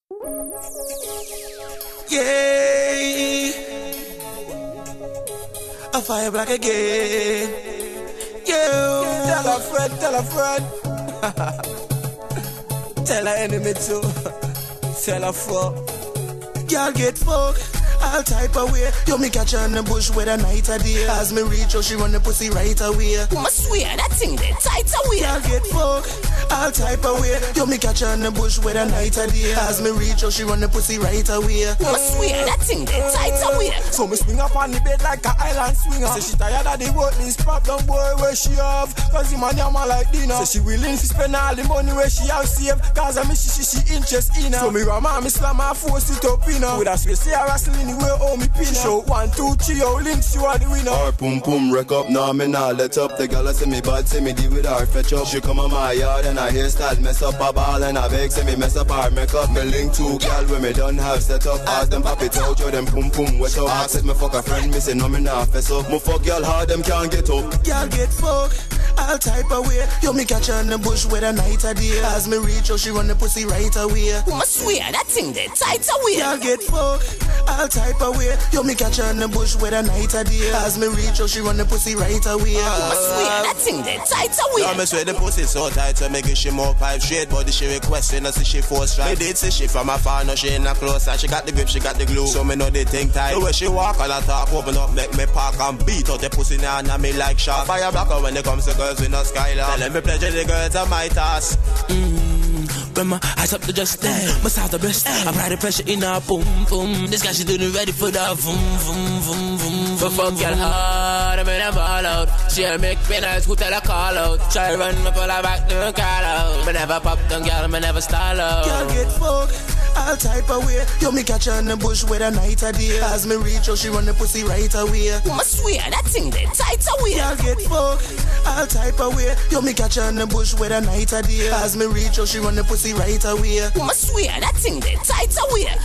Yeah, a FireBlock again. Yeah, tell a friend, tell a enemy too, tell a fuck. Y'all get fucked. All type of way. Yo, me catch her in the bush with a night or day. As me reach her, she run the pussy right away. I swear, that thing there tight away. Y'all get fucked. All type of way. Yo, me catch her in the bush with a night or day. As me reach her, she run the pussy right away. I swear, that thing there tight away. So me swing up on the bed like a island swinger. Say she tired of the worthless pop down boy where she have. Cause the man yama like dinner. Say she willing to spend all the money where she have saved. Cause I miss she interest in her. So me rama, me slam her, force it up in her. With a space, say I wrestle anywhere, oh me pin her. Show 1, 2, 3, oh links, you are the winner. Her pum pum wreck up, nah me nah let up. The Gala say me bad, say me deal with her fetch up. She come on my yard and her hairstyle mess up. A ball and a beg, say me mess up her makeup. Me link 2 gal when me done have set up. Ask them pop it out, yo them pum pum wet up. Ask if me fuck a friend, me say no me nah fess up. Me fuck y'all hard, them can't get up. Y'all get fucked. All type of way. Yo, me catch her in the bush with a night or day. As me reach her, she run the pussy right away. I swear, that thing there tight away. Y'all get fucked. All type of way. Yo, me catch her in the bush with a night or day. As me reach her, she run the pussy right away. I swear, that thing there tight away. Yeah, me swear the pussy so tight, so make it she more pipe straight. Body she requesting, I see she force right. Me did say she from afar, no she in a close. And she got the grip, she got the glue. So me know they think tight. The way she walk and I talk, open up, make me park and beat out the pussy now and me like shark. FireBlock when it comes to girls with no skyline. Tell them me pleasure the girls on my task. When my eyes up to just there, my sound the best. I apply the pressure in her boom boom. This guy she doing ready for that boom boom boom boom. For fuck girl hard, I made her ball out. She'll make me nice, who tell her call out. Try run me pull her back, never call out. Me never pop down, girl, me never stall out. Girl get fucked. All type of way. Yo, me catch her in the bush with a night or day. As me reach her, she run the pussy right away. I swear, that thing there tight away. Y'all get fucked. All type of way. Yo, me catch her in the bush with a night or day. As me reach her, she run the pussy right away. I swear, that thing there tight away.